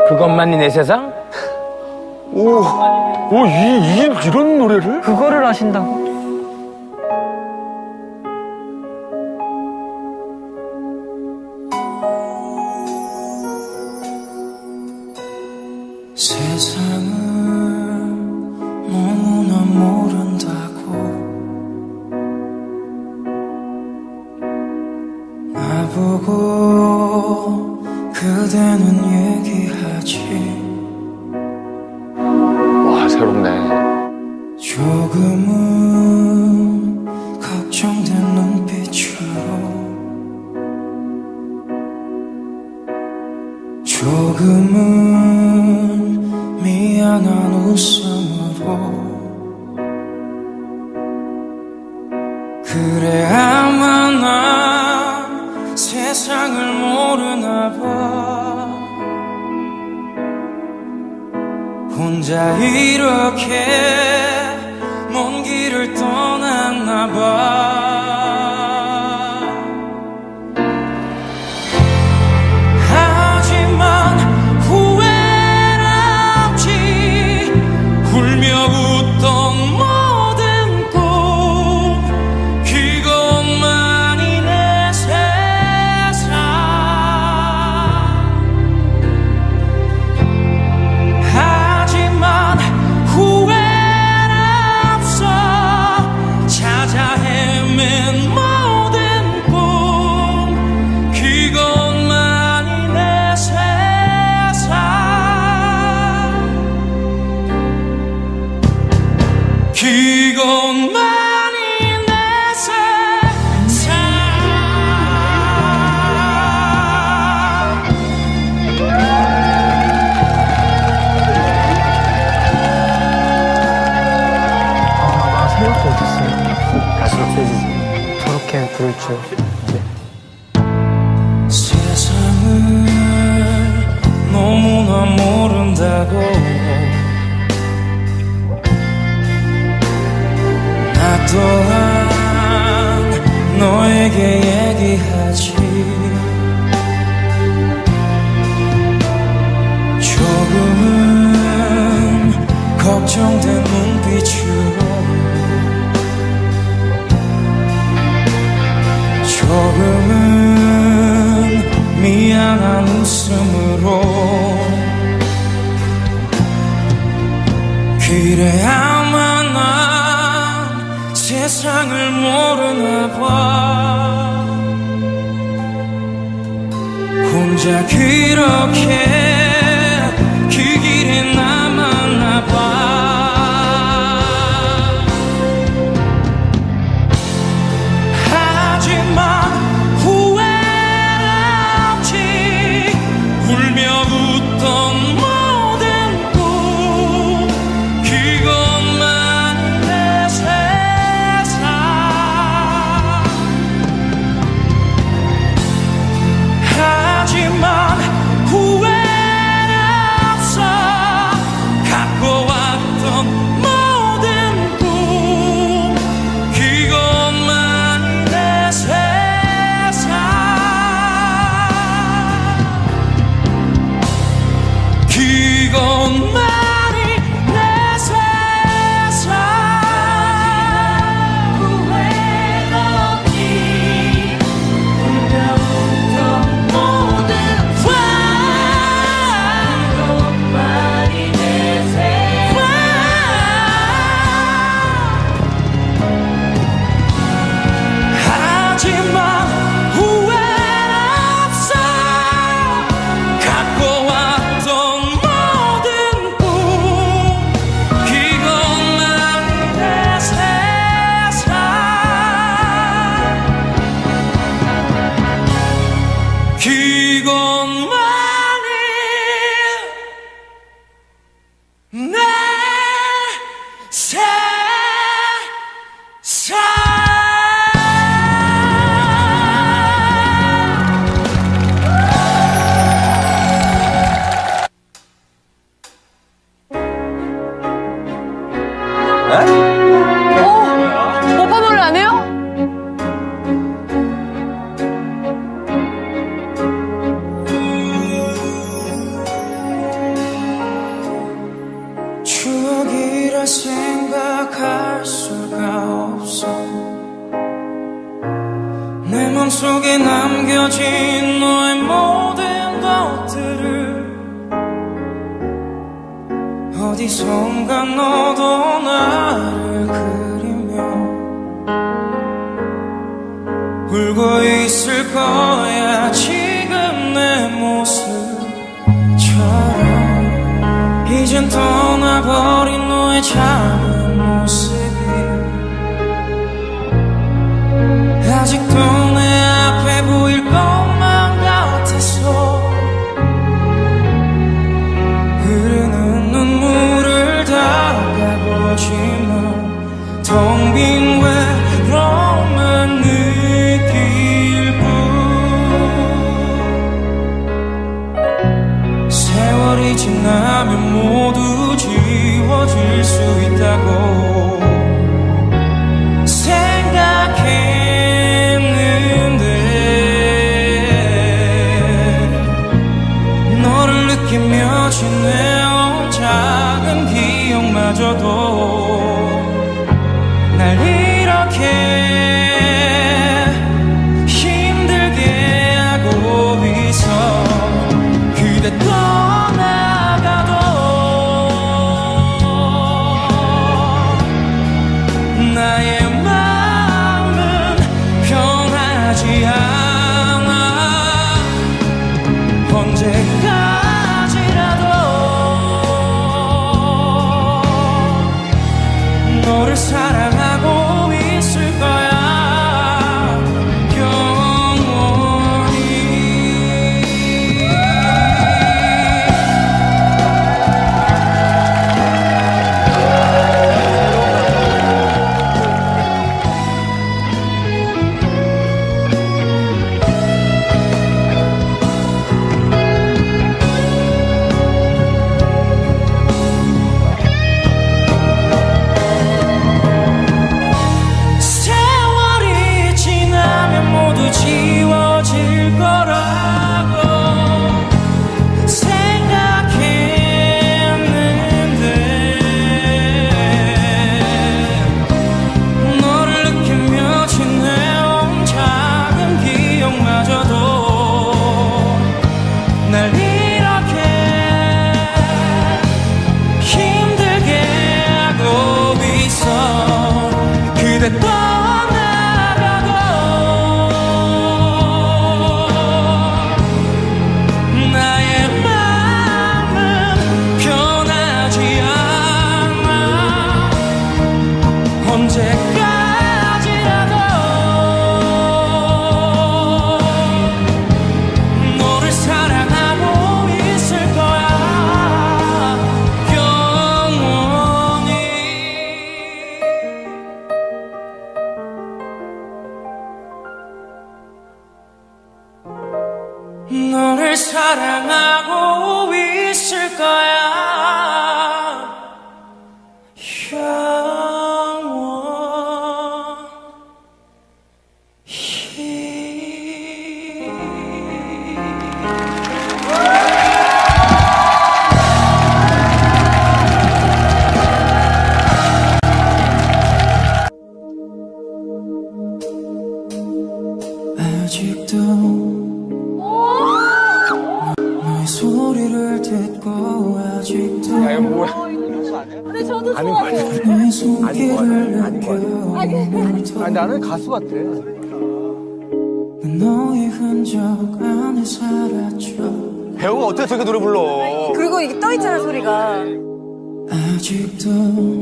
그것만이 내 세상? 이런 노래를? 그거를 아신다고? 세상을 너무나 모른다고 나보고 그대는 얘기하지. 와, 새롭네. 조금은 걱정된 눈빛으로 조금은 미안한 웃음으로 그래야만 난 세상을 모르나 봐. 혼자 이렇게 먼 길을 떠났나 봐. 하지만 후회는 없지. 울며 웃던 모든 꿈 그것만이 내 세상. 하지만 후회는 없어. 찾아 헤맨 모든 꿈 그것만이 내 세상. 그것만이 내 세상. 나 생각도 못했어요. 갈수록 세지지. 저렇게 부를 줄. 세상을 너무나 모른다고 나 또한 너에게 얘기하지. 조금은 걱정된 눈빛으로 조금은 미안한 웃음으로 그래야만 난 세상을 모르나 봐. 혼자 그렇게 그 길에 남았나 봐. 하지만 후회는 없지. 울며 웃던 모든 꿈 그것만 내 세상. 하지만 후회는 속에 남겨진 너의 모든 것들을 어디선가 너도 나를 그리며 울고 있을 거야. 지금 내 모습처럼 이젠 떠나버린 너의 작은 모습이 아직도 내 앞에 보일 것만 같아서 흐르는 눈물을 닦아보지만 텅 빈 외로움만 느낄 뿐. 세월이 지나면 모두 지워질 수 있다고 느끼며 지내온 작은 기억마저도 날 이렇게 힘들게 하고 있어. 그대 떠나가도 나의 마음은 변하지 않아. 언제까 너를 사랑하고 있을 거야. 영원히. 지워질 거라고 생각했는데 너를 느끼며 지내온 작은 기억마저도 날 이렇게 힘들게 하고 있어. 그대 언제까지라도 너를 사랑하고 있을 거야. 영원히. 너를 사랑하고 있을 거야. 아직도 너의 소리를 듣고 아직도 야, 이거 뭐야? 근데 저도 아닌 거 좋아해요. 같아. 내 손길을 아닌 거 같아. 아니, 나는 가수 같아. 너의 흔적 안에 살았죠. 배우가 어떻게 저렇게 노래 불러? 그리고 이게 떠있잖아, 소리가. 아직도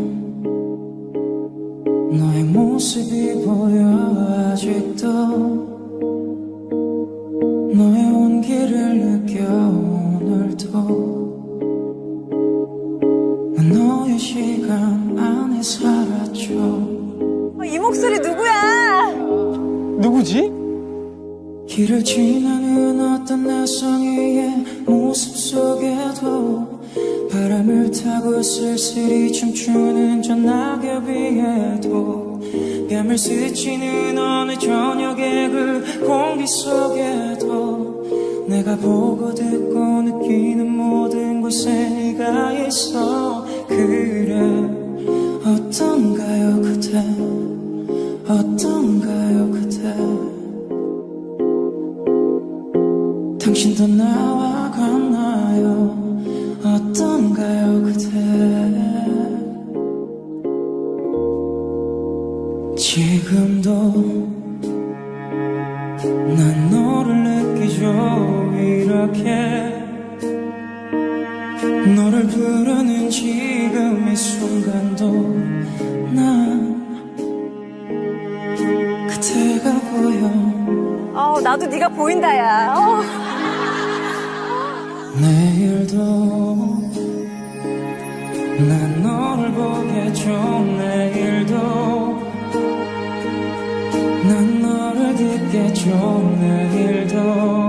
너의 모습이 보여. 아직도 너의 온기를 느껴. 오늘도 난 너의 시간 안에 살았죠. 이 목소리 누구야? 누구지? 길을 지나는 어떤 낯성이의 모습 속에도 바람을 타고 쓸쓸히 춤추는 저 낙엽 위에도 뺨을 스치는 어느 저녁의 그 공기 속에도 내가 보고 듣고 느끼는 모든 곳에 네가 있어. 그래 어떤가요 그대, 어떤가요 그대. 당신도 나와 같나요? 어떤가요 그대? 지금도 난 너를 느끼죠. 이렇게 너를 부르는 지금 이 순간도 난 그대가 보여. 나도 네가 보인다 야. 내일도 난 너를 보겠죠. 내일도 난 너를 듣겠죠. 내일도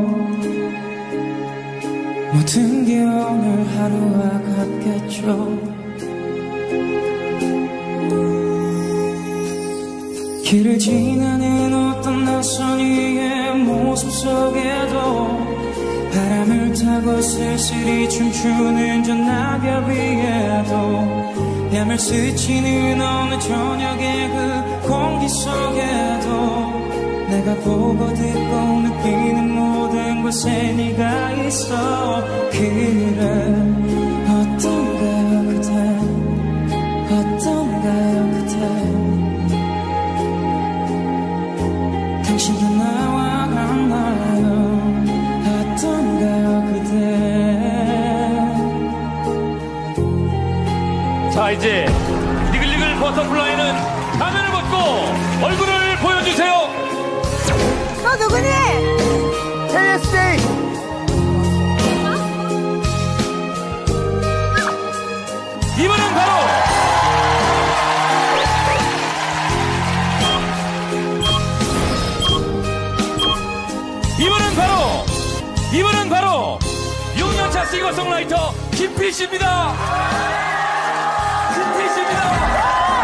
모든 게 오늘 하루와 같겠죠. 길을 지나는 어떤 낯선 이의 모습 속에도 바람을 타고 쓸쓸히 춤추는 저 낙엽 위에도 뺨을 스치는 어느 저녁의 그 공기 속에도 내가 보고 듣고 느끼는 모든 곳에 네가 있어. 그래 어떤가요 그대? 어떤가요 그대? 당신도 나와 같나요? 어떤가요 그대? 자, 이제 니글니글 버터플라이는 가면을 벗고 얼굴을 보여주세요. 너 누구니? 이번엔 바로 6년차 싱어송라이터 김필씨입니다. 김필씨입니다.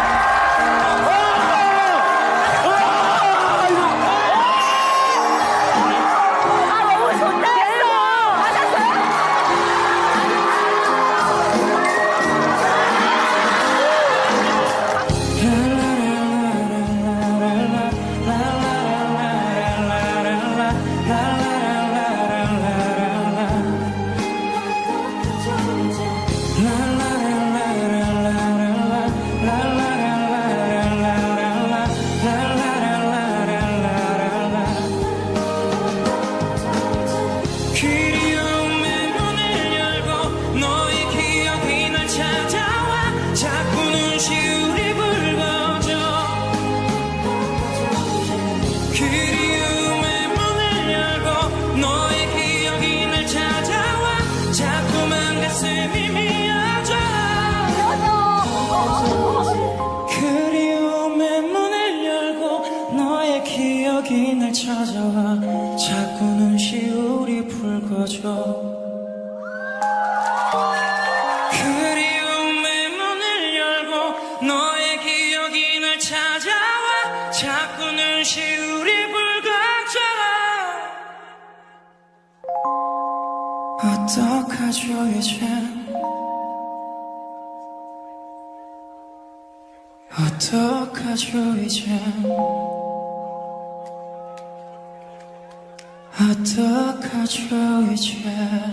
기억이 날 찾아와 자꾸 눈시울이 붉어져. 그리움의 문을 열고 너의 기억이 날 찾아와 자꾸 눈시울이 붉어져. 어떡하죠 이젠? 어떡하죠 이젠? 어떡하죠 이제?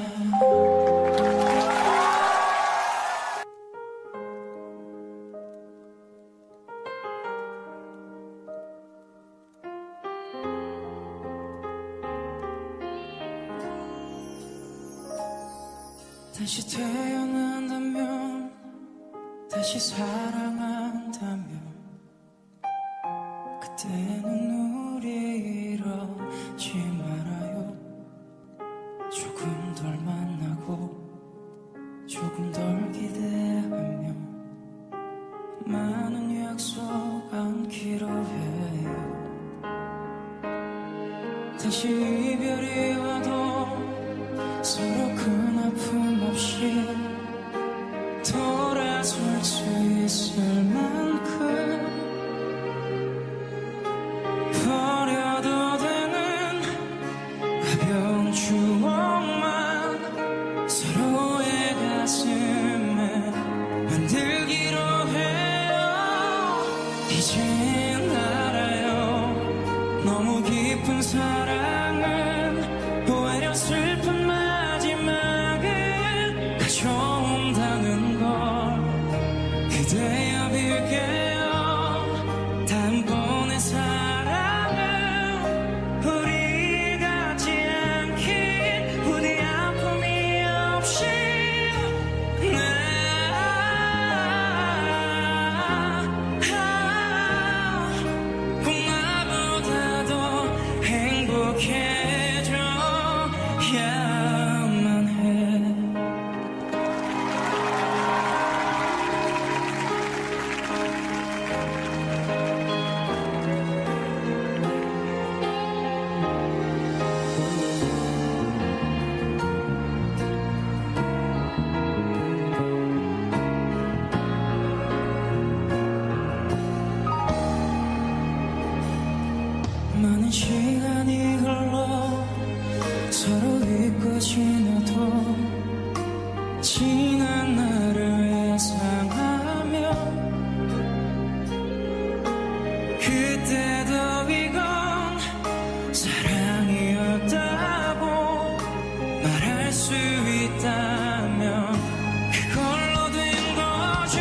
다시 태어난다면 다시 사랑한다면 그때는 우리 이러지 말아요. 조금 덜 만나고 조금 덜 기대하며 많은 약속 안기로 해요. 다시 이별이 와도 서로 큰 아픔 없이 돌아설 수 있을 만큼 버려도 되는 가벼운 추억만 서로의 가슴에 만들기로 해요. 이젠 알아요. 너무 깊은 사랑은 오히려 슬픈 많은 시간이 흘러 서로 잊고 지나도 지난 나를 예상하며 그때도 이건 사랑이었다고 말할 수 있다면 그걸로 된 거죠.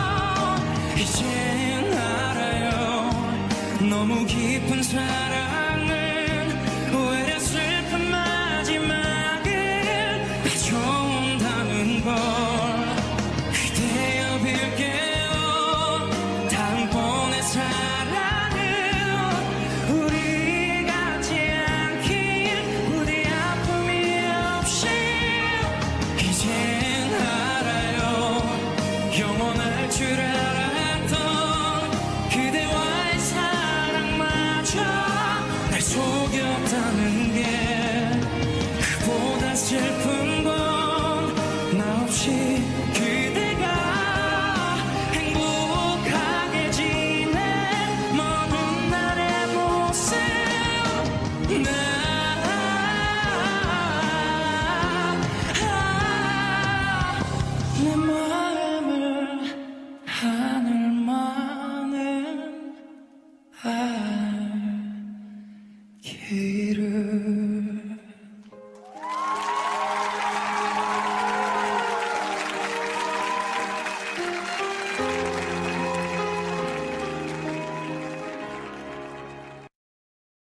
이젠 알아요. 너무 깊은 사랑은 오히려 슬픈 마지막을 가져온다는 걸 그대여 빌게요. 다음번에 사랑은 우리 같지 않길 부디 아픔이 없이 이젠 알아요. 영원할 줄 알았던 그대와의 사랑마저 날 속였다는 게 그보다 슬픈 건 나 없이 그대가 행복하게 지낸 먼 훗날의 모습 내